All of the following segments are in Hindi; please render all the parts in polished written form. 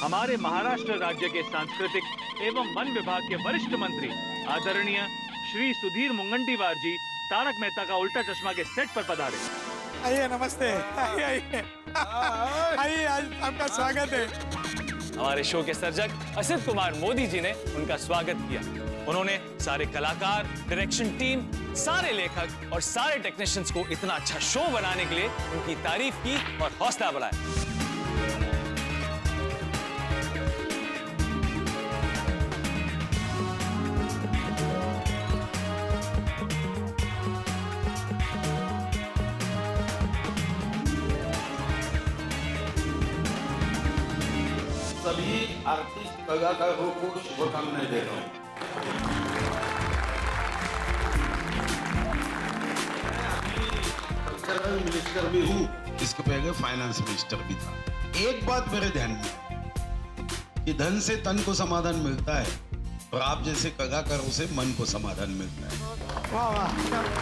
हमारे महाराष्ट्र राज्य के सांस्कृतिक एवं वन विभाग के वरिष्ठ मंत्री आदरणीय श्री सुधीर मुंगंटीवार जी तारक मेहता का उल्टा चश्मा के सेट पर पधारे। आइए, नमस्ते। आइए आइए, आज आपका स्वागत है। हमारे शो के सर्जक असित कुमार मोदी जी ने उनका स्वागत किया। उन्होंने सारे कलाकार, डायरेक्शन टीम, सारे लेखक और सारे टेक्नीशियंस को इतना अच्छा शो बनाने के लिए उनकी तारीफ की और हौसला बढ़ाया। सभी आर्टिस्ट कलाकारों को शुभकामनाएं दे रहा हूँ। कल्चरल मिनिस्टर भी हूँ, इसके पहले फाइनेंस मिनिस्टर भी था। एक बात मेरे ध्यान में कि धन से तन को समाधान मिलता है और आप जैसे कलाकारों से मन को समाधान मिलता है। वाह वाह।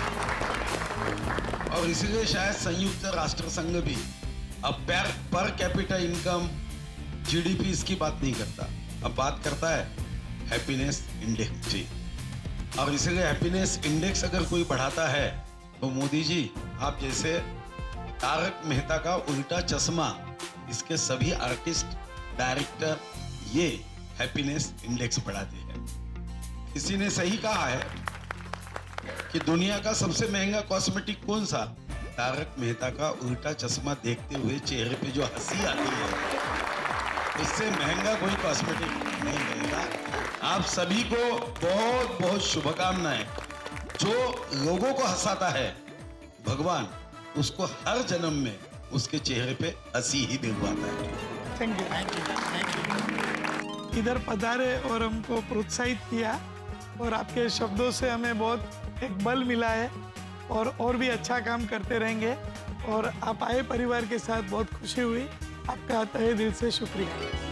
और इसीलिए शायद संयुक्त राष्ट्र संघ भी अब पर कैपिटा इनकम, जीडीपी इसकी बात नहीं करता, अब बात करता है हैप्पीनेस इंडेक्स की। और इसलिए हैप्पीनेस इंडेक्स अगर कोई बढ़ाता है तो मोदी जी आप जैसे तारक मेहता का उल्टा चश्मा, इसके सभी आर्टिस्ट, डायरेक्टर ये हैप्पीनेस इंडेक्स बढ़ाते हैं। किसी ने सही कहा है कि दुनिया का सबसे महंगा कॉस्मेटिक कौन सा? तारक मेहता का उल्टा चश्मा देखते हुए चेहरे पे जो हंसी आती है, इससे महंगा कोई कॉस्मेटिक नहीं मिलेगा। आप सभी को बहुत बहुत शुभकामनाएं। जो लोगों को हंसाता है भगवान उसको हर जन्म में उसके चेहरे पे हंसी ही दिलवाता है। Thank you, thank you, thank you. इधर पधारे और हमको प्रोत्साहित किया और आपके शब्दों से हमें बहुत एक बल मिला है और भी अच्छा काम करते रहेंगे। और आप आए परिवार के साथ, बहुत खुशी हुई। आपका तहे दिल से शुक्रिया।